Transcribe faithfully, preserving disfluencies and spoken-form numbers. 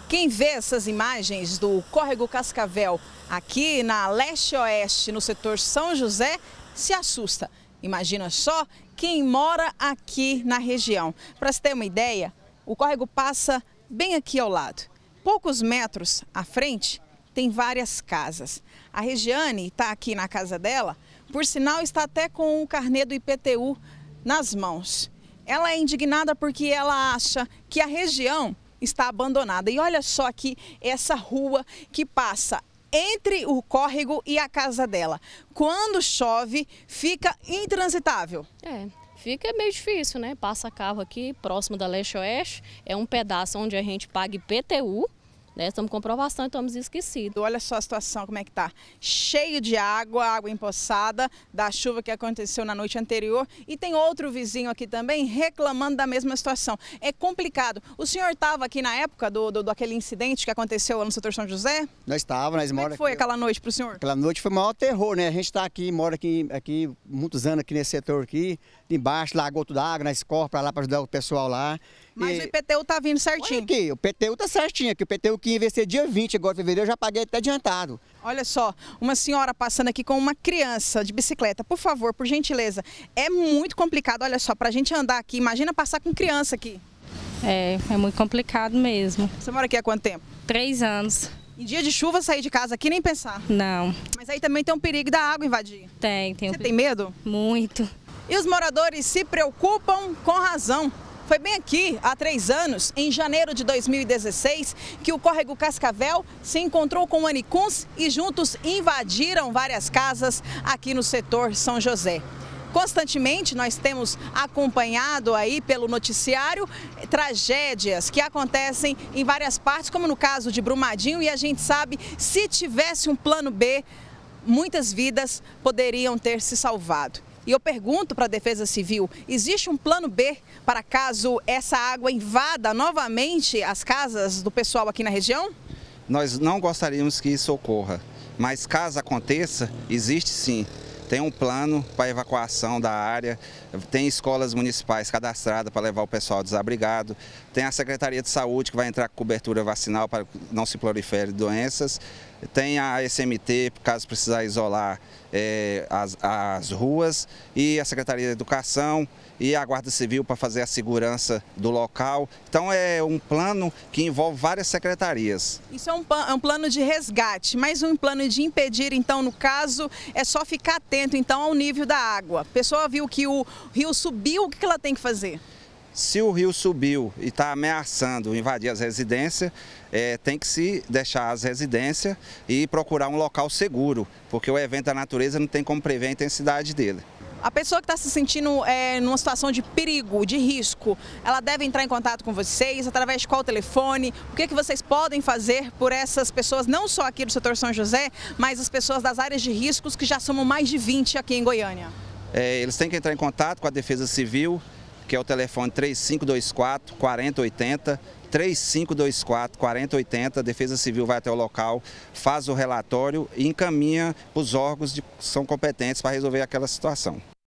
Quem vê essas imagens do córrego Cascavel aqui na leste-oeste, no setor São José, se assusta. Imagina só quem mora aqui na região. Para se ter uma ideia, o córrego passa bem aqui ao lado. Poucos metros à frente tem várias casas. A Regiane está aqui na casa dela, por sinal está até com o carnê do I P T U nas mãos. Ela é indignada porque ela acha que a região está abandonada. E olha só aqui essa rua que passa entre o córrego e a casa dela. Quando chove, fica intransitável. É, fica meio difícil, né? Passa carro aqui, próximo da leste-oeste. É um pedaço onde a gente paga I P T U. Né, estamos com comprovação e estamos esquecidos. Olha só a situação, como é que tá. Cheio de água, água empoçada, da chuva que aconteceu na noite anterior. E tem outro vizinho aqui também reclamando da mesma situação. É complicado. O senhor estava aqui na época do, do, do aquele incidente que aconteceu lá no setor São José? Nós estávamos, nós moramos. Como é que foi aqui, aquela noite para o senhor? Aquela noite foi o maior terror, né? A gente está aqui, mora aqui, aqui muitos anos aqui nesse setor aqui. Embaixo, largou toda a água, nós corre para lá para ajudar o pessoal lá. Mas e... o I P T U tá vindo certinho. Olha aqui, o I P T U tá certinho aqui. O I P T U que ia vencer dia vinte agora de fevereiro, eu já paguei até adiantado. Olha só, uma senhora passando aqui com uma criança de bicicleta. Por favor, por gentileza, é muito complicado, olha só, pra gente andar aqui, imagina passar com criança aqui. É, é muito complicado mesmo. Você mora aqui há quanto tempo? Três anos. Em dia de chuva, sair de casa aqui nem pensar. Não. Mas aí também tem um perigo da água invadir. Tem, tem. Você tem medo? Muito. E os moradores se preocupam com razão. Foi bem aqui, há três anos, em janeiro de dois mil e dezesseis, que o córrego Cascavel se encontrou com manicuns e juntos invadiram várias casas aqui no setor São José. Constantemente nós temos acompanhado aí pelo noticiário tragédias que acontecem em várias partes, como no caso de Brumadinho, e a gente sabe, se tivesse um plano B, muitas vidas poderiam ter se salvado. E eu pergunto para a Defesa Civil, existe um plano B para caso essa água invada novamente as casas do pessoal aqui na região? Nós não gostaríamos que isso ocorra, mas caso aconteça, existe sim. Tem um plano para evacuação da área, tem escolas municipais cadastradas para levar o pessoal desabrigado, tem a Secretaria de Saúde que vai entrar com cobertura vacinal para que não se proliferem doenças, tem a S M T, caso precisar isolar é, as, as ruas, e a Secretaria de Educação e a Guarda Civil para fazer a segurança do local. Então é um plano que envolve várias secretarias. Isso é um, é um plano de resgate, mas um plano de impedir, então, no caso, é só ficar atento então ao nível da água. A pessoa viu que o rio subiu, o que ela tem que fazer? Se o rio subiu e está ameaçando invadir as residências, é, tem que se deixar as residências e procurar um local seguro, porque o evento da natureza não tem como prever a intensidade dele. A pessoa que está se sentindo é, numa situação de perigo, de risco, ela deve entrar em contato com vocês, através de qual telefone? O que, que vocês podem fazer por essas pessoas, não só aqui do setor São José, mas as pessoas das áreas de riscos, que já somam mais de vinte aqui em Goiânia? É, eles têm que entrar em contato com a Defesa Civil, que é o telefone três cinco dois quatro, quatro zero oito zero, três cinco dois quatro, quatro zero oito zero, a Defesa Civil vai até o local, faz o relatório e encaminha os órgãos que são competentes para resolver aquela situação.